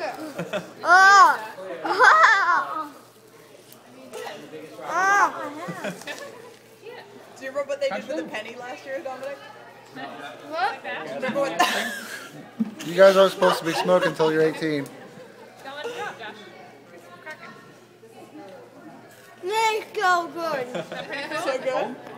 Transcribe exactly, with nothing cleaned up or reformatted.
Oh. Oh. Oh. Do you remember what they did with the penny last year, Dominic? What? Remember what that? You guys aren't supposed to be smoking until you're eighteen. Don't let it drop, Josh. Cracking. Let's go good. So good?